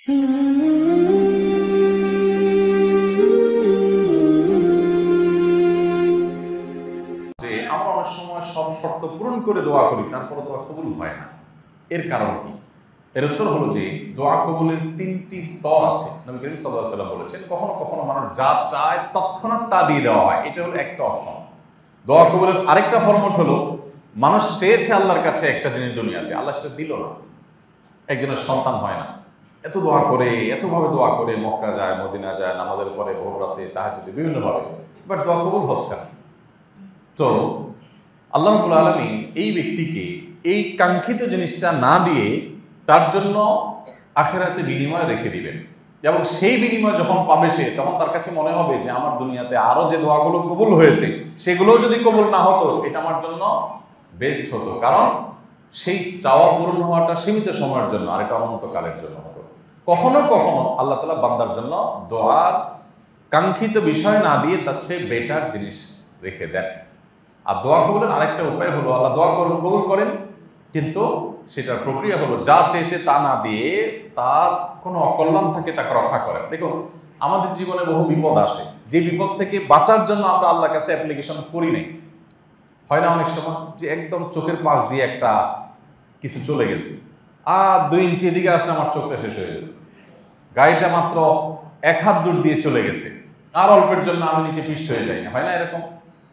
আমরা অনেক সময় সব শর্ত পূরণ করে দোয়া করি, তারপরে দোয়া কবুল হয় না। এর কারণ কি? এর উত্তর হলো যে দোয়া কবুলের 3টি স্তর আছে। নবী করিম সাল্লাল্লাহু আলাইহি ওয়াসাল্লাম বলেছেন, কখনো কখনো মানুষ যা চায় তৎক্ষণাৎ তা দিয়ে দেওয়া হয়। এটা হলো একটা অপশন। দোয়া কবুলের আরেকটা ফরম্যাট হলো, মানুষ চেয়েছে আল্লাহর কাছে একটা জিনিস দুনিয়াতে, আল্লাহ সেটা দিল না। একজনের সন্তান হয় না, এত দোয়া করে, এতভাবে দোয়া করে, মক্কা যায়, মদিনা যায়, নামাজের পরে ভোর রাতে তাহাজ্জুদে বিভিন্নভাবে, বাট দোয়া কবুল হচ্ছে না। তো আল্লাহ রাব্বুল আলামিন এই ব্যক্তিকে এই কাঙ্ক্ষিত জিনিসটা না দিয়ে তার জন্য আখিরাতে বিনিময় রেখে দিবেন, এবং সেই বিনিময় যখন পাবে সে, তখন তার কাছে মনে হবে যে আমার দুনিয়াতে আরো যে দোয়াগুলো কবুল হয়েছে সেগুলোও যদি কবুল না হতো, এটা আমার জন্য বেস্ট হতো। কারণ সেই চাওয়া পূরণ হওয়াটা সীমিত সময়ের জন্য, আর এটা অনন্তকালের জন্য হতো। কখনো কখনো আল্লাহ তাআলা বান্দার জন্য দোয়ার কাঙ্ক্ষিত বিষয় না দিয়ে তার চেয়ে বেটার জিনিস রেখে দেন। আর দোয়া কবুলের আরেকটা উপায় হলো, আল্লাহ দোয়া কবুল করেন, কিন্তু সেটার প্রক্রিয়া হলো যা চেয়েছে তা না দিয়ে তার কোনো অকল্যাণ থাকে তাকে রক্ষা করেন। দেখুন, আমাদের জীবনে বহু বিপদ আসে, যে বিপদ থেকে বাঁচার জন্য আমরা আল্লাহর কাছে অ্যাপ্লিকেশন করি নাই। হয় না অনেক সময় যে একদম চোখের পাশ দিয়ে একটা কিছু চলে গেছে, আর 2 ইঞ্চি এদিকে আসলে আমার চোখটা শেষ হয়ে যেত, গাড়িটা মাত্র 1 হাত দূর দিয়ে চলে গেছে, আর অল্পের জন্য আমি নিচে পিষ্ট হয়ে যাই না। হয় না এরকম?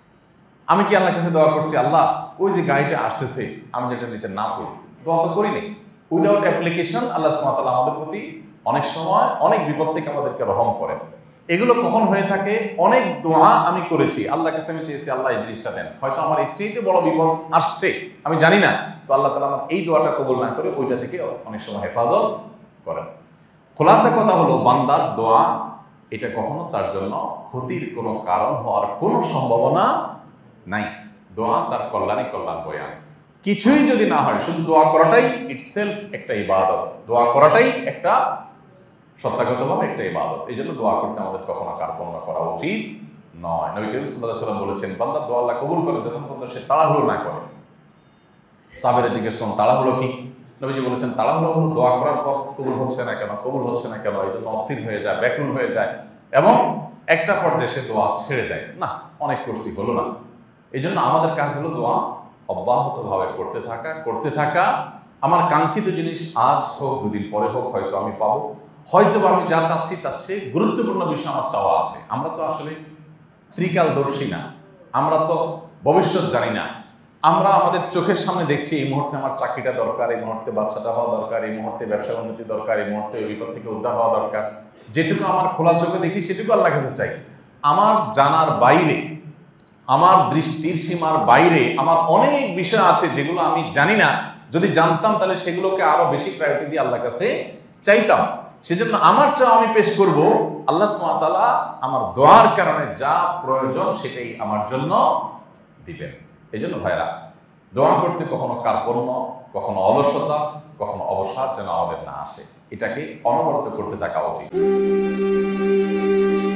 আমি কি আল্লাহর কাছে দোয়া করছি, আল্লাহ ওই যে গাড়িটা আসতেছে আমি যেটা নিচে না পড়ি? দোয়া তো করি নাই। উইদাউট অ্যাপ্লিকেশন আল্লাহ সুবহানাহু ওয়া তাআলা আমাদের প্রতি অনেক সময় অনেক বিপদ থেকে আমাদেরকে রহম করেন। এগুলো কখন হয়ে থাকে? অনেক দোয়া আমি করেছি, আল্লাহর কাছে আমি চেয়েছি আল্লাহ এই জিনিসটা দেন, হয়তো আমার এর চাইতে বড় বিপদ আসছে, আমি জানি না, তো আল্লাহ তাআলা আমার এই দোয়াটা কবুল না করে ওইটা থেকে অনেক সময় হেফাজত করেন। খোলাসা কথা হলো, বান্দার দোয়া এটা কখনো তার জন্য ক্ষতির কোনো কারণ হওয়ার কোনো সম্ভাবনা নাই। দোয়া তার কল্যাণ বয়ে আনে। কিছুই যদি না হয়, শুধু দোয়া করাটাই ইটসেলফ একটা ইবাদত। দোয়া করাটাই একটা সত্যাগতভাবে একটা ইবাদত। এই জন্য দোয়া করতে আমাদের কখনো কার্পণ্য করা উচিত নয়। নবী করিম সাল্লাল্লাহু আলাইহি ওয়াসাল্লাম বলেছেন, বান্দা দোয়া আল্লাহ কবুল করে যতক্ষণ পর্যন্ত সে তাড়াহুড়ো না করে। সাহাবীরা জিজ্ঞেস করেন, তাড়াহুড়ো কি? নবীজি বলেছেন, তাড়াহুড়ো হলো দোয়া করার পর কবুল হচ্ছে না কেন, এই জন্য অস্থির হয়ে যায়, ব্যাকুল হয়ে যায়, এবং একটা পর্যায়ে সে দোয়া ছেড়ে দেয়, না অনেক করছি, হলো না। এই জন্য আমাদের কাজ হলো দোয়া অব্যাহতভাবে করতে থাকা। আমার কাঙ্ক্ষিত জিনিস আজ হোক, 2 দিন পরে হোক, হয়তো আমি পাবো, হয়তো আমি যা চাচ্ছি তার চেয়ে গুরুত্বপূর্ণ বিষয় আমার চাওয়া আছে। আমরা তো আসলে ত্রিকালদর্শী না, আমরা তো ভবিষ্যৎ জানি না। আমরা আমাদের চোখের সামনে দেখছি এই মুহূর্তে আমার চাকরিটা দরকার, এই মুহূর্তে বাচ্চাটা হওয়া দরকার, এই মুহূর্তে ব্যবসার উন্নতি দরকার, এই মুহূর্তে বিপদ থেকে উদ্ধার হওয়া দরকার। যেটুকু আমার খোলা চোখে দেখি সেটুকু আল্লাহর কাছে চাই। আমার জানার বাইরে, আমার দৃষ্টির সীমার বাইরে আমার অনেক বিষয় আছে যেগুলো আমি জানি না। যদি জানতাম তাহলে সেগুলোকে আরো বেশি প্রায়োরিটি দিয়ে আল্লাহর কাছে চাইতাম। সেজন্য আমার চাওয়া আমি পেশ করব, আল্লাহ সুবহানাহু ওয়া তাআলা আমার দোয়ার কারণে যা প্রয়োজন সেটাই আমার জন্য দিবেন। এই জন্য ভাইরা, দোয়া করতে কখনো কার্পণ্য, কখনো অলসতা, কখনো অবসাদ যেন আমাদের না আসে, এটাকে অনবরত করতে থাকা উচিত।